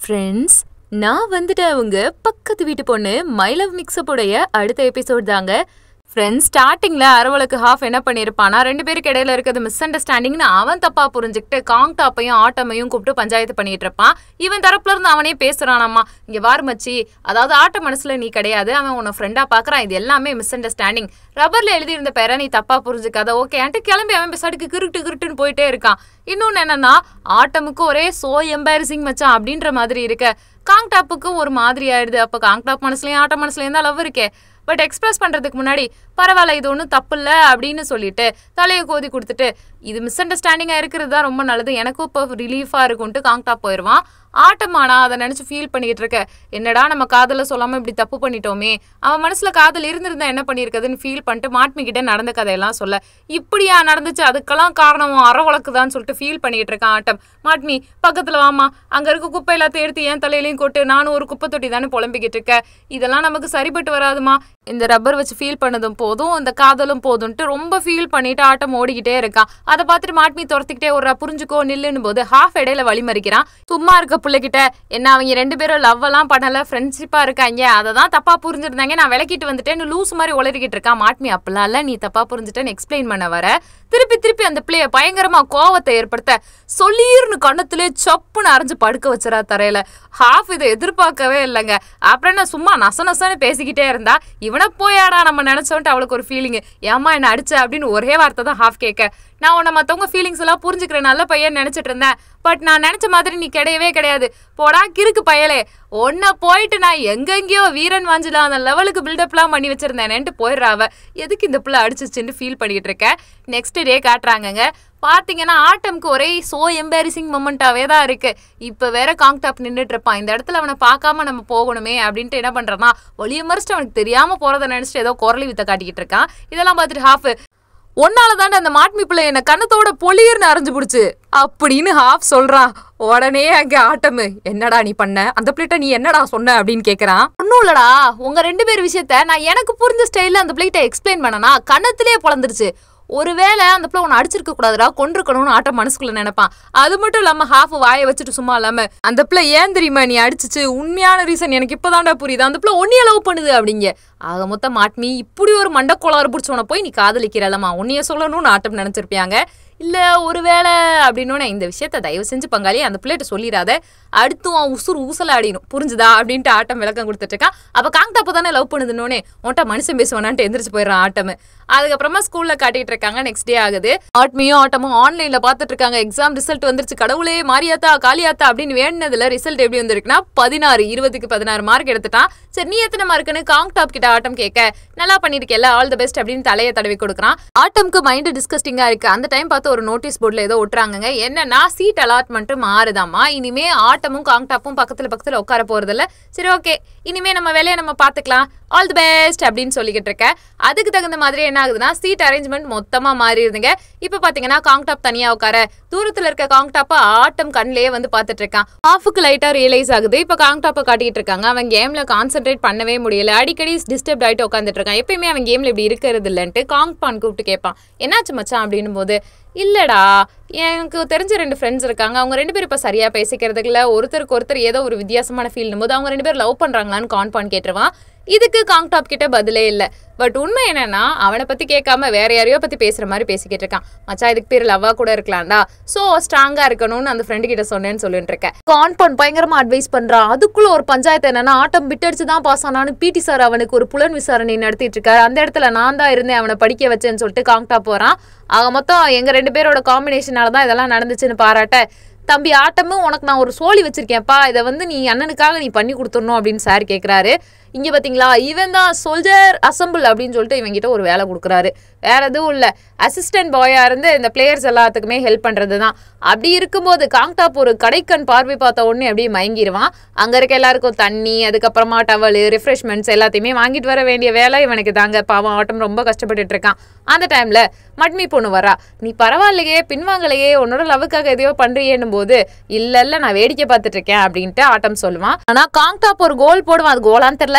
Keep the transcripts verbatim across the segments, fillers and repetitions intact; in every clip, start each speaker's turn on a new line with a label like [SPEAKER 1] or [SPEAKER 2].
[SPEAKER 1] Friends, நான் வந்துட்டேன் உங்க பக்கத்து வீட்டு பொண்ணு மை லவ் மிக்ஸப்போடைய அடுத்த எபிசோட் தாங்க. ஃப்ரெண்ட்ஸ், ஸ்டார்டிங்ல அரவளுக்கு ஹாஃப் என்ன பண்ணியிருப்பானா, ரெண்டு பேருக்கு இடையில இருக்கிறது மிஸ் அண்டர்ஸ்டாண்டிங்னு அவன் தப்பா புரிஞ்சுக்கிட்டு காங் டாப்பையும் ஆட்டமையும் கூப்பிட்டு பஞ்சாயத்து பண்ணிட்டு இருப்பான். இவன் தரப்புல இருந்து அவனே பேசுறானாமா, இங்க வார் மச்சி, அதாவது ஆட்ட மனசுல நீ கிடையாது, அவன் உன்னை ஃப்ரெண்டா பாக்குறான், இது எல்லாமே மிஸ் அண்டர்ஸ்டாண்டிங், ரப்பர்ல எழுதி இருந்த பேரை நீ தப்பா புரிஞ்சுக்காத, ஓகே ஆன்ட்டு கிளம்பி அவன் பேசாட்டுக்கு கிருட்டு கிருட்டுன்னு போயிட்டே இருக்கான். இன்னொன்னு என்னன்னா, ஆட்டமுக்கு ஒரே சோ எம்பாரசிங் மச்சான் அப்படின்ற மாதிரி இருக்க, காங் டாப்புக்கும் ஒரு மாதிரி ஆயிடுது. அப்ப காங் டாப் மனசுலயும் ஆட்ட மனசுலயும் தான் லவ் இருக்கே. பட் எக்ஸ்பிரஸ் பண்றதுக்கு முன்னாடி பரவாயில்ல, இது ஒன்றும் தப்பு இல்லை அப்படின்னு சொல்லிட்டு தலையை கோதி கொடுத்துட்டு இது மிஸ் அண்டர்ஸ்டாண்டிங்காக இருக்கிறது தான் ரொம்ப நல்லது, எனக்கும் இப்போ ரிலீஃபாக இருக்கும்ட்டு காங் டாப் போயிடுவான். ஆட்டமானா அதை நினச்சி ஃபீல் பண்ணிக்கிட்டு இருக்க, என்னடா நம்ம காதலை சொல்லாமல் இப்படி தப்பு பண்ணிட்டோமே, அவன் மனசில் காதல் இருந்திருந்தா என்ன பண்ணியிருக்குதுன்னு ஃபீல் பண்ணிட்டு மாட்மிக்கிட்ட நடந்த கதையெல்லாம் சொல்ல, இப்படியா நடந்துச்சு, அதுக்கெல்லாம் காரணம் அறவழக்கு தான் சொல்லிட்டு ஃபீல் பண்ணிக்கிட்டு இருக்கான் ஆட்டம். மாட்மி பக்கத்தில் வாமா, அங்கே இருக்க குப்பை எல்லாத்தையும் எடுத்து என் தலையிலையும் கொட்டு, நானும் ஒரு குப்பை தொட்டி தானே புலம்பிக்கிட்டு இருக்கேன், இதெல்லாம் நமக்கு சரிப்பட்டு வராதுமா, இந்த ரப்பர் வச்சு ஃபீல் பண்ணதும் போதும், இந்த காதலும் போதும்ட்டு ரொம்ப ஃபீல் பண்ணிட்டு ஆட்டம் ஓடிக்கிட்டே இருக்கான். அதை பார்த்துட்டு மாட்மி துரத்திக்கிட்டே ஒரு புரிஞ்சுக்கோ நில்லுன்னு போது ஹாஃப் இடையில வழி மறிக்கிறான். சும்மா இருக்க பிள்ளைகிட்ட என்ன அவங்க ரெண்டு பேரும் லவ் எல்லாம் பண்ணல, ஃப்ரெண்ட்ஷிப்பா இருக்காங்க, அதை தான் தப்பா புரிஞ்சிருந்தாங்க, நான் விளக்கிட்டு வந்துட்டேன்னு லூஸ் மாதிரி உளறிக்கிட்டு இருக்கான். மாட்மி அப்படிலாம் இல்ல, நீ தப்பா புரிஞ்சுட்டேன்னு எக்ஸ்பிளைன் பண்ண வர திருப்பி திருப்பி அந்த பிள்ளைய பயங்கரமா கோவத்தை ஏற்படுத்த சொல்லீர்னு கண்ணத்திலே சப்புன்னு அரைஞ்சு படுக்க வச்சுறா தரையில. ஹாஃப் இதை எதிர்பார்க்கவே இல்லைங்க. அப்புறம் என்ன சும்மா நச நசன்னு பேசிக்கிட்டே இருந்தா, இவனை போயாடா நம்ம நினைச்சோன்ட்டு அவளுக்கு ஒரு ஃபீலிங், ஏமா என்ன அடிச்ச அப்படின்னு ஒரே வார்த்தை தான் ஹாஃப் கேட்க. நான் உன்னை மற்றவங்க ஃபீலிங்ஸ் எல்லாம் புரிஞ்சுக்கிறேன், நல்ல பையன் நினைச்சிட்டு இருந்தேன், பட் நான் நினைச்ச மாதிரி நீ கிடையவே கிடையாது, போடா கிறுக்கு பயலே, ஒன்ன போயிட்டு நான் எங்கெங்கயோ வீரன் வாஞ்சிலாம் அந்த லெவலுக்கு பில்டப்லாம் பண்ணி வச்சிருந்தேன்ட்டு போயிடுறாவ, எதுக்கு இந்த பிள்ளை அடிச்சிச்சுன்னு ஃபீல் பண்ணிட்டு இருக்கேன். நெக்ஸ்ட் டே காட்டுறாங்கங்க. பார்த்தீங்கன்னா ஆட்டம்க்கு ஒரே சோ எம்பாரசிங் மொமெண்ட்டாகவே தான் இருக்கு. இப்போ வேற காங் டாப் நின்றுட்டு இருப்பான், இந்த இடத்துல அவனை பார்க்காம நம்ம போகணுமே அப்படின்ட்டு என்ன பண்றான்னா, ஒளிய மறிச்சிட்டு அவனுக்கு தெரியாம போறதை நினைச்சிட்டு ஏதோ குரலி வித்த காட்டிக்கிட்டு இருக்கான். இதெல்லாம் பார்த்துட்டு ஹாஃப், ஒன்னால தாண்ட அந்த மாட்மி பிள்ளை என்ன கண்ணத்தோட பொலியர்னு அரைஞ்சு பிடிச்சு அப்படின்னு ஹாஃப் சொல்றான். உடனே அங்க ஆட்டமு, என்னடா நீ பண்ண, அந்த பிளேட்டை நீ என்னடா சொன்ன அப்படின்னு கேட்கறான். ஒன்னும் இல்லடா, உங்க ரெண்டு பேர் விஷயத்த நான் எனக்கு புரிஞ்ச ஸ்டைல அந்த பிளேட்டை எக்ஸ்பிளைன் பண்ணனா கண்ணத்திலே பொழந்துருச்சு, ஒருவேளை அந்த பிள்ளை உன்னை அடிச்சிருக்க கூடாதுடா, கொண்டிருக்கணும்னு ஆட்டம் மனசுக்குள்ள நினைப்பான். அது மட்டும் இல்லாம ஹாஃப் வாயை வச்சுட்டு சும்மா இல்லாம, அந்த பிள்ளை ஏன் தெரியுமா நீ அடிச்சிச்சு, உண்மையான ரீசன் எனக்கு இப்பதான்டா புரியுது, அந்த பிள்ளை ஒன்னிய லவ் பண்ணுது அப்படிங்க. ஆக மொத்தம் மாட்மி இப்படி ஒரு மண்டக்கோளாறு பிடிச்சவனை போய் நீ காதலிக்கிறலமா, உன்னைய சொல்லணும்னு ஆட்டம் நினைச்சிருப்பியாங்க. இல்ல ஒருவேளை அப்படின்னு இந்த விஷயத்த தயவு செஞ்சு பங்காளி அந்த பிள்ளைகிட்ட சொல்லிடாத, அடுத்தும் அவன் உசுறு ஊசல ஆடினும், புரிஞ்சுதா அப்படின்ட்டு ஆட்டம் விளக்கம் கொடுத்துட்டு இருக்கான். அப்ப காங் டாப்பு தானே லவ் பண்ணுதுன்னே உன்ட்ட மனுஷன் பேசுவானான்ட்டு எந்திரிச்சு போயிடறான் ஆட்டம். அதுக்கப்புறமா ஸ்கூல்ல காட்டிட்டு இருக்காங்க. நெக்ஸ்ட் டே ஆகுது. ஆட்மியும் ஆட்டமும் ஆன்லைன்ல பாத்துட்டு இருக்காங்க. எக்ஸாம் ரிசல்ட் வந்துருச்சு. கடவுளே மாரியாத்தா காளியாத்தா அப்படின்னு வேணுனதுல ரிசல்ட் எப்படி வந்திருக்குன்னா பதினாறு இருபதுக்கு பதினாறு மார்க் எடுத்துட்டான். சரி நீ எத்தனை மார்க்குன்னு காங் டாப் கிட்ட ஆட்டம் கேட்க, நல்லா பண்ணிருக்கேல்ல, ஆல் தி பெஸ்ட் அப்படின்னு தலையை தடவி கொடுக்குறான். ஆட்டம்க்கு மைண்ட் டிஸ்கஸ்டிங்கா இருக்கு. அந்த டைம் பார்த்து ஒரு நோட்டீஸ் போர்ட்ல ஏதோ ஒட்டுறாங்க. என்னன்னா சீட் அலாட்மெண்ட் மாறுதாமா, இனிமே ஆட்டமும் காங் டாப்பும் பக்கத்துல பக்கத்துல உட்கார போறதில்ல. சரி ஓகே, இனிமே நம்ம வேலையை நம்ம பாத்துக்கலாம், ஆல் தி பெஸ்ட் அப்படின்னு சொல்லிக்கிட்டு இருக்க. அதுக்கு தகுந்த மாதிரி என்ன ஆகுதுன்னா சீட் அரேஞ்ச்மெண்ட் மொத்தமா மாறிடுதுங்க. இப்ப பாத்தீங்கன்னா காங் டாப் தனியா உட்கார, தூரத்துல இருக்க காங் டாப்ப ஆட்டம் கண்ணிலேயே வந்து பாத்துட்டு இருக்கான். ஹாஃபுக்கு லைட்டா ரியலைஸ் ஆகுது. இப்ப காங் டாப்பை காட்டிட்டு இருக்காங்க. அவன் கேம்ல கான்சென்ட்ரேட் பண்ணவே முடியல, அடிக்கடி டிஸ்டர்ப் ஆயிட்டு உட்காந்துட்டு இருக்கான். எப்பயுமே அவன் கேம்ல இப்படி இருக்கிறது இல்லைன்ட்டு காங் பான் கூப்பிட்டு கேட்பான், என்னாச்சு மச்சான் அப்படின்னும் போது, இல்லடா எனக்கு தெரிஞ்ச ரெண்டு ஃப்ரெண்ட்ஸ் இருக்காங்க, அவங்க ரெண்டு பேரும் இப்போ சரியா பேசிக்கிறதுக்கு இல்லை, ஒருத்தருக்கு ஒருத்தர் ஏதோ ஒரு வித்தியாசமான ஃபீல்னும் போது அவங்க ரெண்டு பேரும் லவ் பண்றாங்களான்னு கான் பான் கேட்டுருவான். இதுக்கு காங் டாப் கிட்ட பதிலே இல்லை. பட் உண்மை என்னன்னா அவனை பத்தி கேட்காம வேற யாரையோ பத்தி பேசுற மாதிரி பேசிக்கிட்டு இருக்கான். மச்சா இதுக்கு பேர் லவ்வா கூட இருக்கலாம்டா, சோ ஸ்ட்ராங்கா இருக்கணும்னு அந்த ஃப்ரெண்டு கிட்ட சொன்னேன்னு சொல்லிட்டு இருக்கேன். கான் பான் பயங்கரமா அட்வைஸ் பண்றான். அதுக்குள்ள ஒரு பஞ்சாயத்து என்னன்னா, ஆட்டம் பிட் அடிச்சுதான் பாஸ் ஆனான்னு பிடி சார் அவனுக்கு ஒரு புலன் விசாரணை நடத்திட்டு இருக்காரு. அந்த இடத்துல நான் தான் இருந்தேன் அவனை படிக்க வச்சேன்னு சொல்லிட்டு காங் டாப் போறான். ஆக மொத்தம் எங்க ரெண்டு பேரோட காம்பினேஷனால தான் இதெல்லாம் நடந்துச்சுன்னு பாராட்ட, தம்பி ஆட்டமும் உனக்கு நான் ஒரு சோழி வச்சிருக்கேன்ப்பா, இதை வந்து நீ அண்ணனுக்காக நீ பண்ணி கொடுத்துடணும் அப்படின்னு சார் கேட்குறாரு. இங்கே பார்த்தீங்களா, இவன் தான் சோல்ஜர் அசம்பிள் அப்படின்னு சொல்லிட்டு இவங்கிட்ட ஒரு வேலை கொடுக்குறாரு. வேற எதுவும் இல்லை, அசிஸ்டன்ட் பாயா இருந்து இந்த பிளேயர்ஸ் எல்லாத்துக்குமே ஹெல்ப் பண்ணுறது தான். அப்படி இருக்கும்போது காங் டாப் ஒரு கடைக்கண் பார்வை பார்த்த உடனே அப்படியே மயங்கிடுவான். அங்கே இருக்க எல்லாருக்கும் தண்ணி, அதுக்கப்புறமா டவல், ரிஃப்ரெஷ்மெண்ட்ஸ் எல்லாத்தையுமே வாங்கிட்டு வர வேண்டிய வேலை இவனுக்கு தாங்க. பாவம் ஆட்டம் ரொம்ப கஷ்டப்பட்டுட்டு இருக்கான். அந்த டைம்ல மட்மி பொண்ணு வரா. நீ பரவாயில்லையே, பின்வாங்கலையே, உன்னோட லவ்வுக்காக எதையோ பண்றியேன்னும் போது, இல்ல இல்ல நான் வேடிக்கை பார்த்துட்டு இருக்கேன் அப்படின்ட்டு ஆட்டம் சொல்லுவான். ஆனா காங் டாப் ஒரு கோல் போடுவான். அது கோலான்னு தெரியல,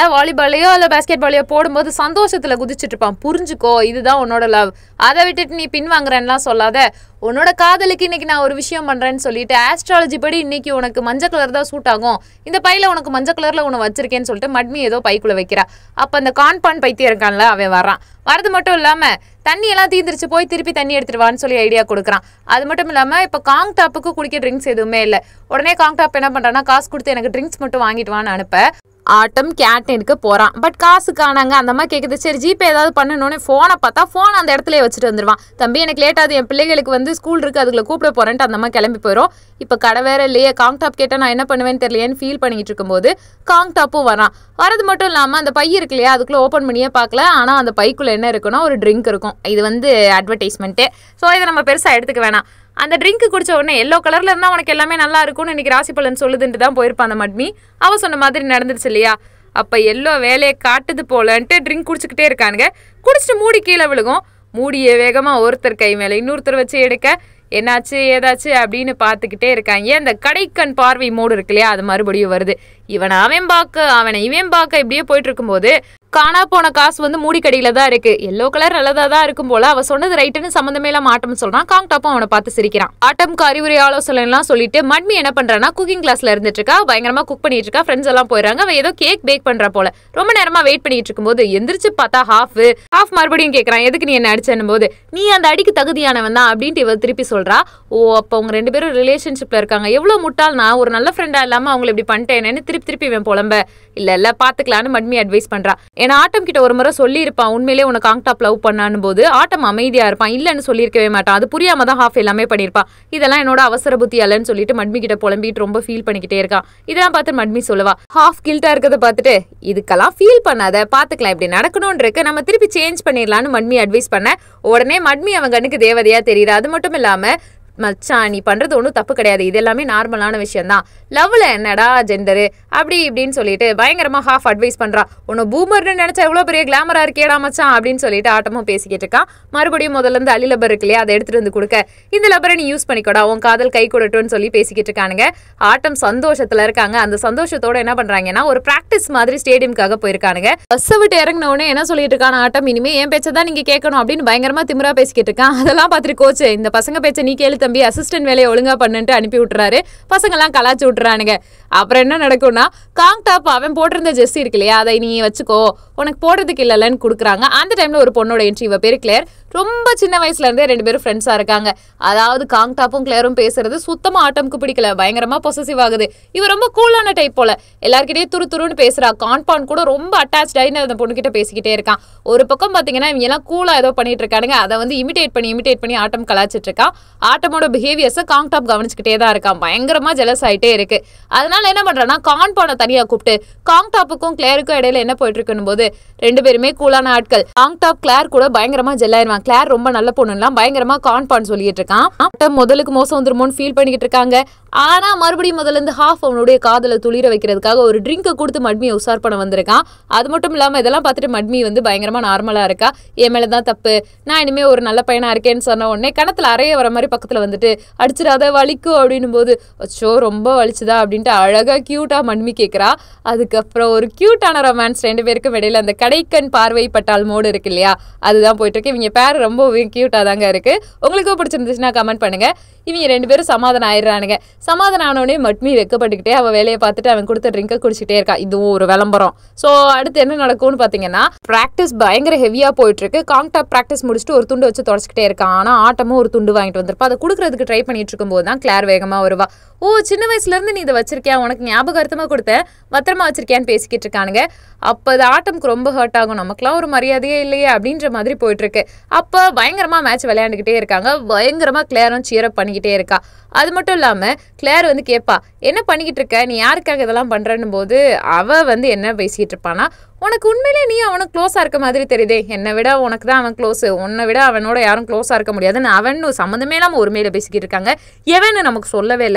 [SPEAKER 1] வாலிபாலையோ இல்ல பேஸ்கெட் பாலையோ போடும்போது சந்தோஷத்துல குதிச்சுட்டு இருப்பான். புரிஞ்சுக்கோ, இதுதான் உன்னோட லவ். அதை விட்டுட்டு நீ பின் வாங்குறேன்லாம் சொல்லாத. உன்னோட காதலுக்கு இன்னைக்கு நான் ஒரு விஷயம் பண்றேன்னு சொல்லிட்டு ஆஸ்ட்ராலஜி படி இன்னைக்கு உனக்கு மஞ்சள் கலர் தான் சூட் ஆகும், இந்த பையில உனக்கு மஞ்சள் கலர்ல உன்னை வச்சிருக்கேன்னு சொல்லிட்டு மட்மி ஏதோ பைக்குள்ள வைக்கிறா. அப்ப அந்த கான்பான் பைத்தியம் இருக்கான்ல அவன் வரான். வரது மட்டும் இல்லாம தண்ணி எல்லாம் தீந்துருச்சு, போய் திருப்பி தண்ணி எடுத்துட்டு வான்னு சொல்லி ஐடியா கொடுக்குறான். அது மட்டும் இல்லாம இப்ப காங் டாப்புக்கு குடிக்க ட்ரிங்க்ஸ் எதுவுமே இல்லை. உடனே காங் டாப் என்ன பண்றான்னா காசு கொடுத்து எனக்கு ட்ரிங்க்ஸ் மட்டும் வாங்கிட்டு வான்னு அனுப்ப ஆட்டம் கேன்டீனுக்கு போறான். பட் காசு காணாங்க. அந்த மாதிரி கேட்குது. சரி ஜிபே ஏதாவது பண்ணணும்னு ஃபோனை பார்த்தா ஃபோன் அந்த இடத்துல வச்சுட்டு வந்துடுவான். தம்பி எனக்கு லேட் ஆகுது, என் பிள்ளைகளுக்கு வந்து ஸ்கூல் இருக்கு, அதுக்குள்ள கூப்பிட போறேன்ட்டு அந்த மாதிரி கிளம்பி போயிடும். இப்போ கடை வேற இல்லையே, காங் டாப் கேட்டால் நான் என்ன பண்ணுவேன்னு தெரியலையேன்னு ஃபீல் பண்ணிட்டு இருக்கும்போது காங் டாப்பும் வரான். வரது மட்டும் இல்லாமல் அந்த பை இருக்கு இல்லையா, அதுக்குள்ள ஓப்பன் பண்ணியே பார்க்கல. ஆனால் அந்த பைக்குள்ள என்ன இருக்குன்னா ஒரு ட்ரிங்க் இருக்கும். இது வந்து அட்வர்டைஸ்மெண்ட்டு. ஸோ இதை நம்ம பெருசாக எடுத்துக்க வேணாம். அந்த ட்ரிங்க் குடிச்ச உடனே எல்லோ கலர்ல இருந்தா உனக்கு எல்லாமே நல்லா இருக்கும்னு இன்னைக்கு ராசி பலன் சொல்லுதுன்ட்டு தான் போயிருப்பான் அந்த மட்மி. அவ சொன்ன மாதிரி நடந்துருச்சு இல்லையா. அப்ப எல்லோ வேலையை காட்டுது போலன்ட்டு ட்ரிங்க் குடிச்சுக்கிட்டே இருக்கானுங்க. குடிச்சிட்டு மூடி கீழே விழுகும். மூடிய வேகமா ஒருத்தர் கை மேல இன்னொருத்தர் வச்சு எடுக்க என்னாச்சு ஏதாச்சு அப்படின்னு பார்த்துக்கிட்டே இருக்காங்க. அந்த கடைக்கண் பார்வை மோடு இருக்கு இல்லையா, அது மறுபடியும் வருது. இவனை அவன் பார்க்க அவனை இவன் பார்க்க இப்படியே போயிட்டு இருக்கும்போது காணா போன காசு வந்து மூடி கடையில தான் இருக்கு. எல்லோ கலர் நல்லதா தான் இருக்கும் போல. அவ சொன்னது ரைட்டுன்னு சம்மந்தமே இல்லாம ஆட்டம் சொல்றான். காங் டாப்பும் அவனை பார்த்து சிரிக்கிறான். ஆட்டம்க்கு அறிவுரை ஆலோசனை எல்லாம் சொல்லிட்டு மட்மி என்ன பண்றான்னா குக்கிங் கிளாஸ்ல இருந்துட்டு இருக்கா. பயங்கரமா குக் பண்ணிட்டு இருக்கா. ஃப்ரெண்ட்ஸ் எல்லாம் போயிடறாங்க. அவ ஏதோ கேக் பேக் பண்றா போல. ரொம்ப நேரமா வெயிட் பண்ணிட்டு இருக்கும்போது எந்திரிச்சு பார்த்தா ஹாஃப் ஹாஃப் மறுபடியும் கேட்கறான். எதுக்கு நீ என்ன அடிச்சேன்னு போது நீ அந்த அடிக்கு தகுதியானவன் தான் அப்படின்ட்டு இவ திருப்பி சொல்றா. ஓ அப்ப அவங்க ரெண்டு பேரும் ரிலேஷன்ஷிப்ல இருக்காங்க. எவ்வளவு முட்டாள், நான் ஒரு நல்ல ஃப்ரெண்டா இல்லாம அவங்களை இப்படி பண்ணிட்டேன்னு திருப்பி திருப்பி இவன் புலம்ப. இல்ல இல்ல பாத்துக்கலான்னு மட்மி அட்வைஸ் பண்றா. ஏன்னா ஆட்டம் கிட்ட ஒரு முறை சொல்லி இருப்பான் உண்மையிலேயே உனக்கு காங் டாப் லவ் பண்ணான்னு போது ஆட்டம் அமைதியா இருப்பான். இல்லன்னு சொல்லியிருக்கவே மாட்டான். அது புரியாம தான் ஹாஃப் எல்லாமே பண்ணிருப்பான். இதெல்லாம் என்னோட அவசர புத்தி அல்லன்னு சொல்லிட்டு மட்மி கிட்ட புலம்பிட்டு ரொம்ப ஃபீல் பண்ணிக்கிட்டே இருக்கான். இதெல்லாம் பார்த்து மட்மி சொல்லுவா. ஹாஃப் கில்ட்டா இருக்கிறத பார்த்துட்டு இதுக்கெல்லாம் ஃபீல் பண்ணாத, பாத்துக்கலாம், இப்படி நடக்கணும்னு இருக்கு, நம்ம திருப்பி சேஞ்ச் பண்ணிடலான்னு மட்மி அட்வைஸ் பண்ண உடனே மட்மி அவன் கண்ணுக்கு தேவதையா தெரியுது. அது மட்டும் இல்லாம மச்சான் நீ பண்றது ஒன்றும் தப்பு கிடையாது, இது எல்லாமே நார்மலான விஷயம் தான், லவ்ல என்னடா ஜெண்டரு அப்படி இப்படின்னு சொல்லிட்டு பயங்கரமா ஹாஃப் அட்வைஸ் பண்றா. உன்னை பூமர்னு நினைச்சா எவ்வளவு பெரிய கிளாமரா இருக்கேடா மச்சான் அப்படின்னு சொல்லிட்டு ஆட்டமும் பேசிக்கிட்டு இருக்கான். மறுபடியும் முதல்ல இருந்து அலி லப்பர் இருக்கு இல்லையா, அதை எடுத்துட்டு வந்து கொடுக்க இந்த லப்பரை நீ யூஸ் பண்ணிக்கோடா, உன் காதல் கை கொடுட்டுன்னு சொல்லி பேசிக்கிட்டு இருக்கானுங்க. ஆட்டம் சந்தோஷத்துல இருக்காங்க. அந்த சந்தோஷத்தோட என்ன பண்றாங்கன்னா ஒரு பிராக்டிஸ் மாதிரி ஸ்டேடியம்காக போயிருக்கானுங்க. பஸ்ஸை விட்டு இறங்கின உடனே என்ன சொல்லிட்டு இருக்கான ஆட்டம், இனிமே என் பேச்சை தான் நீங்க கேட்கணும் அப்படின்னு பயங்கரமா திமிரா பேசிக்கிட்டு இருக்கான். அதெல்லாம் பார்த்துட்டு கோச்சு இந்த பசங்க பேச்சை நீ கேளு தம்பி, அசிஸ்டன்ட் வேலையை ஒழுங்கா பண்ணுட்டு அனுப்பி விட்டுறாரு. பசங்க எல்லாம் கலாச்சு விட்டுறானுங்க. அப்புறம் என்ன நடக்கும்னா காங் டாப் அவன் போட்டிருந்த ஜெர்சி இருக்கு இல்லையா, அதை நீ வச்சுக்கோ, உனக்கு போடுறதுக்கு இல்லைன்னு கொடுக்குறாங்க. அந்த டைம்ல ஒரு பொண்ணோட என்ட்ரி. இவ பேரு கிளேர். ரொம்ப சின்ன வயசுல இருந்தே ரெண்டு பேரும் ஃப்ரெண்ட்ஸா இருக்காங்க. அதாவது காங் டாப்பும் கிளேரும் பேசுறது சுத்தமா ஆட்டம்க்கு பிடிக்கல. பயங்கரமா பொசசிவ் ஆகுது. இவ ரொம்ப கூலான டைப் போல. எல்லார்கிட்டயும் துரு துருன்னு பேசுறா. கான்பான் கூட ரொம்ப அட்டாச் ஆயின்னு அந்த பொண்ணு கிட்ட பேசிக்கிட்டே இருக்கான். ஒரு பக்கம் பாத்தீங்கன்னா இவங்க எல்லாம் கூலா ஏதோ பண்ணிட்டு இருக்கானுங்க. அதை வந்து இமிடேட் பண்ணி இமிடேட் பண்ணி ஆட்டம் கலாச்சிட்டு இருக்கான். ஆட்டமோட பிஹேவியர்ஸை காங் டாப் கவனிச்சுக்கிட்டே தான் இருக்கான். பயங்கரமா ஜெலஸ் ஆயிட்டே இருக்கு. அதனால என்ன பண்றான்னா கான்பானை தனியா கூப்பிட்டு காங் டாப்புக்கும் கிளேருக்கும் இடையில என்ன போயிட்டு இருக்குன்னு போது ரெண்டு பேருமே கூலான ஆட்கள். காங் டாப் கிளேர் கூட பயங்கரமா ஜெல்லாயிருவான். கிளேர் ரொம்ப நல்ல பொண்ணுலாம் பயங்கரமா கான்பான் சொல்லிட்டு இருக்கான். ஆட்டம் முதலுக்கு மோசம் வந்துருமோன்னு ஃபீல் பண்ணிக்கிட்டு இருக்காங்க. ஆனா மறுபடியும் முதல்ல இருந்து ஹாஃப் அவனுடைய காதலை துளிர வைக்கிறதுக்காக ஒரு ட்ரிங்கை கொடுத்து மட்மியை உசார் பண்ண வந்திருக்கான். அது மட்டும் இல்லாம இதெல்லாம் பார்த்துட்டு மட்மி வந்து பயங்கரமா நார்மலா இருக்கா. என் மேலதான் தப்பு, நான் இனிமே ஒரு நல்ல பையனா இருக்கேன்னு சொன்ன உடனே கணத்துல அறைய வர மாதிரி பக்கத்துல வந்துட்டு அடிச்சிடாத வலிக்கும் அப்படின்னு போது அச்சோ ரொம்ப வலிச்சுதா அப்படின்ட்டு அழகா கியூட்டா மட்மி கேட்கிறா. அதுக்கப்புறம் ஒரு கியூட்டான ரொமான்ஸ் ரெண்டு பேருக்கும் இடையில அந்த கடைக்கண் பார்வை பட்டால் மோடு இருக்கு இல்லையா, அதுதான் போயிட்டு இருக்கு. இவங்க பேர் ரொம்ப கியூட்டா தாங்க இருக்கு. உங்களுக்கும் பிடிச்சிருந்துச்சுன்னா கமெண்ட் பண்ணுங்க. இவங்க ரெண்டு பேரும் சமாதானம் ஆயிடுறானுங்க. சமாதானம் ஆனோடனே மட்மி வெக்கப்பட்டுக்கிட்டே அவ வேலையை பார்த்துட்டு அவன் கொடுத்த ட்ரிங்கை குடிச்சிட்டே இருக்கா. இதுவும் ஒரு விளம்பரம். ஸோ அடுத்து என்ன நடக்கும்னு பார்த்தீங்கன்னா ப்ராக்டிஸ் பயங்கர ஹெவியா போயிட்டு இருக்கு. காங் டாப் ப்ராக்டிஸ் முடிச்சுட்டு ஒரு துண்டு வச்சு தொடச்சிக்கிட்டே இருக்கான். ஆனால் ஆட்டமும் ஒரு துண்டு வாங்கிட்டு வந்திருப்பா. அதை கொடுக்கறதுக்கு ட்ரை பண்ணிட்டு இருக்கும் போது தான் கிளார் வேகமா வருவா. ஓ சின்ன வயசுல இருந்து நீ இதை வச்சிருக்கியா, உனக்கு ஞாபகார்த்தமா கொடுத்தேன், பத்திரமா வச்சிருக்கியான்னு பேசிக்கிட்டு இருக்கானுங்க. அப்போ அது ஆட்டம்க்கு ரொம்ப ஹர்ட் ஆகும். நமக்குலாம் ஒரு மரியாதையே இல்லையே அப்படின்ற மாதிரி போயிட்டு இருக்கு. அப்போ பயங்கரமா மேட்ச் விளையாண்டுக்கிட்டே இருக்காங்க. பயங்கரமா கிளேரும் சியரப் பண்ணிக்கிட்டே இருக்கா. அது மட்டும் இல்லாம கிளேர் வந்து கேட்பா, என்ன பண்ணிக்கிட்டு இருக்க, நீ யாருக்காக இதெல்லாம் பண்றன்னு போது அவ வந்து என்ன பேசிக்கிட்டு இருப்பானா, உனக்கு உண்மையிலே நீ அவனுக்கு க்ளோஸா இருக்க மாதிரி தெரியுதே, என்னை விட உனக்கு தான் அவன் க்ளோஸ், உன்னை விட அவனோட யாரும் க்ளோஸா இருக்க முடியாதுன்னு அவன் சம்மந்தமே இல்லாம ஒரு மேல பேசிக்கிட்டு இருக்காங்க. எவன்னு நமக்கு சொல்லவே இல்லைங்க.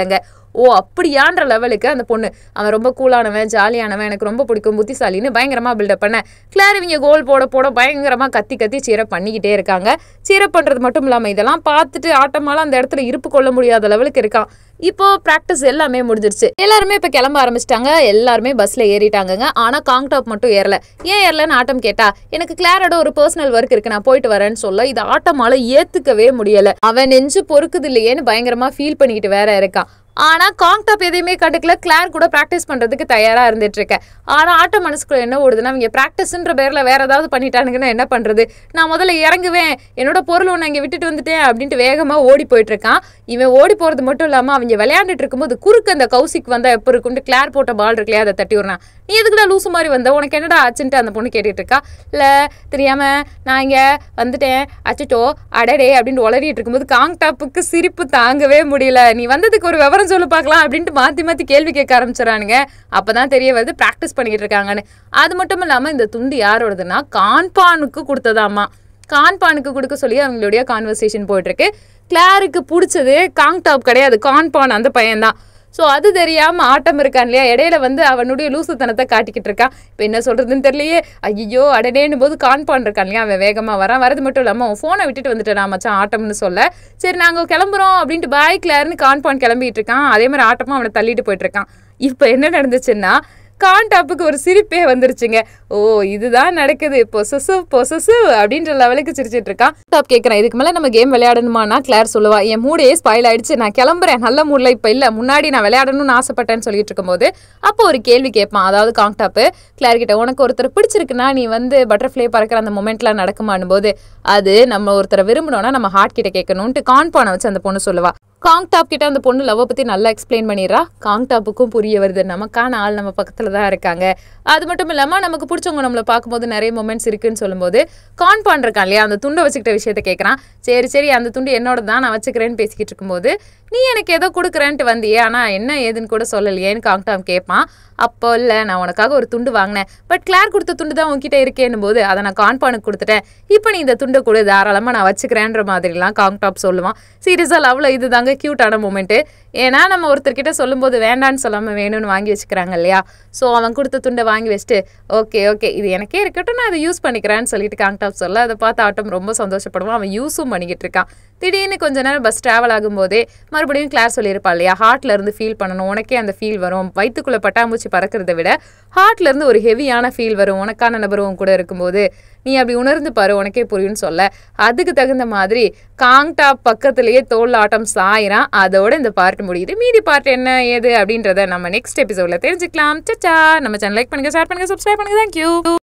[SPEAKER 1] ஓ அப்படியான்ற லெவலுக்கு அந்த பொண்ணு அவன் ரொம்ப கூலானவன் ஜாலியானவன் எனக்கு ரொம்ப பிடிக்கும் புத்திசாலின்னு பயங்கரமா பில்டப் பண்ண கிளார் இவங்க கோல் போட போட பயங்கரமா கத்தி கத்தி சீரப் பண்ணிக்கிட்டே இருக்காங்க. சீரப் பண்றது மட்டும் இல்லாம இதெல்லாம் பார்த்துட்டு ஆட்டமால அந்த இடத்துல இருப்பு கொள்ள முடியாத லெவலுக்கு இருக்கான். இப்போ பிராக்டிஸ் எல்லாமே முடிஞ்சிருச்சு. எல்லாருமே இப்ப கிளம்ப ஆரம்பிச்சிட்டாங்க. எல்லாருமே பஸ்ல ஏறிட்டாங்க. ஆனா காங்டாப் மட்டும் ஏறல. ஏன் ஏறலன்னு ஆட்டம் கேட்டா எனக்கு கிளாரோட ஒரு பர்சனல் ஒர்க் இருக்கு நான் போயிட்டு வரேன்னு சொல்ல இது ஆட்டமால ஏத்துக்கவே முடியல. அவன் நெஞ்சு பொறுக்குது இல்லையேன்னு பயங்கரமா ஃபீல் பண்ணிக்கிட்டு வேற இருக்கான். ஆனா காங்டாப் எதையுமே கண்டுக்கல. கிளார் கூட பிராக்டிஸ் பண்றதுக்கு தயாரா இருந்துட்டு இருக்கேன். ஆனா ஆட்ட மனசுக்குள்ள என்ன ஓடுதுன்னா அவங்க பிராக்டிஸ்ன்ற பேர்ல வேற ஏதாவது பண்ணிட்டானுங்கன்னா என்ன பண்றது, நான் முதல்ல இறங்குவேன் என்னோட பொருள் ஒன்று அங்கே விட்டுட்டு வந்துட்டேன் அப்படின்ட்டு வேகமா ஓடி போயிட்டு இருக்கான். இவன் ஓடி போறது மட்டும் இல்லாம அவங்க விளையாண்டுட்டு இருக்கும்போது குறுக்கு அந்த கௌசிக் வந்தா எப்ப இருக்குன்னு கிளார் போட்ட பால் இருக்குல்லையா அதை தட்டி விடுறான். நீ எதுக்குடா லூசு மாதிரி வந்த உனக்கு என்னடா ஆச்சுன்ட்டு அந்த பொண்ணு கேட்டுட்டு இருக்கா. இல்ல தெரியாம நான் இங்க வந்துட்டேன் அச்சோ அடடே அப்படின்னு உளறிட்டு இருக்கும்போது காங்டாப்புக்கு சிரிப்பு தாங்கவே முடியல. நீ வந்ததுக்கு ஒரு விவரம் சொல்லு பார்க்கலாம் அப்படின்ட்டு மாத்தி மாத்தி கேள்வி கேட்க ஆரம்பிச்சிடறானுங்க. அப்பதான் தெரிய வருது பிராக்டிஸ் பண்ணிக்கிட்டு இருக்காங்கன்னு. அது மட்டும் இல்லாம இந்த துண்டு யாரோடதுன்னா கான்பானுக்கு கொடுத்ததாமா. கான்பானுக்கு கொடுக்க சொல்லி அவங்களுடைய கான்வர்சேஷன் போயிட்டு இருக்கு. கிளாருக்கு பிடிச்சது காங்டாப் கிடையாது, கான்பான் அந்த பையன்தான். ஸோ அது தெரியாம ஆட்டம் இருக்கான் இல்லையா, இடையில வந்து அவனுடைய லூசுத்தனத்தை காட்டிக்கிட்டு இருக்கான். இப்போ என்ன சொல்றதுன்னு தெரியலையே. ஐயோ அடனேன்னு போது கான்பான் இருக்கான் இல்லையா, அவன் வேகமா வரான். வரது மட்டும் இல்லாம அவன் ஃபோனை விட்டுட்டு வந்துட்டான் மச்சான் ஆட்டம்னு சொல்ல. சரி நாங்க கிளம்புறோம் அப்படின்ட்டு பாய் கிளார்னு கான்பான் கிளம்பிட்டு இருக்கான். அதே மாதிரி ஆட்டமும் அவனை தள்ளிட்டு போயிட்டு இருக்கான். இப்போ என்ன நடந்துச்சுன்னா கான்டாப்புக்கு ஒரு சிரிப்பே வந்துருச்சுங்க. ஓ இதுதான் நடக்குது பொசசிவ் பொசசிவ் அப்படின்ற லெவலுக்கு சிரிச்சிட்டு இருக்கான். டாப் கேட்கறேன் இதுக்கு மேல நம்ம கேம் விளையாடணுமானா கிளார் சொல்லுவா என் மூடே ஸ்பாயில் ஆயிடுச்சு நான் கிளம்புறேன் நல்ல மூட்ல இப்ப இல்ல முன்னாடி நான் விளையாடணும்னு ஆசைப்பட்டேன்னு சொல்லிட்டு இருக்கும்போது அப்போ ஒரு கேள்வி கேட்பான். அதாவது காங்டாப்பு கிளார் கிட்ட உனக்கு ஒருத்தர் பிடிச்சிருக்குன்னா நீ வந்து பட்டர்ஃப்ளை பறக்கிற அந்த மொமெண்ட்லாம் நடக்குமானும் போது அது நம்ம ஒருத்தரை விரும்பணும்னா நம்ம ஹார்ட் கிட்ட கேட்கணும்ட்டு கான்பானை வச்சு அந்த பொண்ணு சொல்லுவா. காங்டாப் கிட்ட அந்த பொண்ணு லவ் பத்தி நல்லா எக்ஸ்பிளைன் பண்ணிடுறா. காங்டாப்புக்கும் புரிய வருது நமக்கான ஆள் நம்ம பக்கத்துல தான் இருக்காங்க. அது மட்டும் இல்லாம நமக்கு பிடிச்சவங்க நம்மளை பார்க்கும்போது நிறைய மொமெண்ட்ஸ் இருக்குன்னு சொல்லும்போது கான்பான் இருக்கான் இல்லையா அந்த துண்டை வச்சுக்கிட்ட விஷயத்த கேட்கறான். சரி சரி அந்த துண்டு என்னோட தான் நான் வச்சுக்கிறேன்னு பேசிக்கிட்டு இருக்கும்போது நீ எனக்கு ஏதோ கொடுக்குறேன்ட்டு வந்தியே ஆனா என்ன ஏதுன்னு கூட சொல்லலையேன்னு காங்டாப் கேட்பான். அப்போ இல்லை நான் உனக்காக ஒரு துண்டு வாங்கினேன் பட் கிளார் கொடுத்த துண்டு தான் உன்கிட்ட இருக்கேன்னும் போது அதை நான் கான்பானுக்கு கொடுத்துட்டேன் இப்போ நீ இந்த துண்டை கொடு தாராளமாக நான் வச்சுக்கிறேன்ற மாதிரிலாம் காங்டாப் சொல்லுவான். சீரியஸாக லவ்ல இது தாங்க க்யூட்டான மூமெண்ட்டு. ஏன்னா நம்ம ஒருத்தர்கிட்ட சொல்லும்போது வேண்டான்னு சொல்லாமல் வேணும்னு வாங்கி வச்சுக்கிறாங்க இல்லையா. ஸோ அவன் கொடுத்த துண்டை வாங்கி வச்சுட்டு ஓகே ஓகே இது எனக்கே இருக்கட்டும் நான் அதை யூஸ் பண்ணிக்கிறேன்னு சொல்லிட்டு காங்டாப் சொல்ல அதை பார்த்து ஆட்டம் ரொம்ப சந்தோஷப்படுவான். அவன் யூஸும் பண்ணிக்கிட்டு இருக்கான். திடீர்னு கொஞ்ச நேரம் பஸ் ட்ராவல் ஆகும்போதே மறுபடியும் கிளார் சொல்லியிருப்பா இல்லையா ஹார்ட்ல இருந்து ஃபீல் பண்ணணும் உனக்கே அந்த ஃபீல் வரும் வயிற்றுக்குள்ள பட்டாம்பூச்சி பறக்கிறத விட ஹார்ட்ல இருந்து ஒரு ஹெவியான ஃபீல் வரும் உனக்கான நபரும் கூட இருக்கும்போது நீ அப்படி உணர்ந்து பாரு உனக்கே புரியும்னு சொல்ல அதுக்கு தகுந்த மாதிரி காங்டாப் பக்கத்திலேயே தோல் ஆட்டம் சாயிறான். அதோட இந்த பார்ட் முடியுது. மீதி பார்ட் என்ன ஏது அப்படின்றத நம்ம நெக்ஸ்ட் எபிசோட்ல தெரிஞ்சுக்கலாம். சச்சா நம்ம சேனல் லைக் பண்ணுங்க ஷேர் பண்ணுங்க சப்ஸ்கிரைப் பண்ணுங்க. தேங்க்யூ.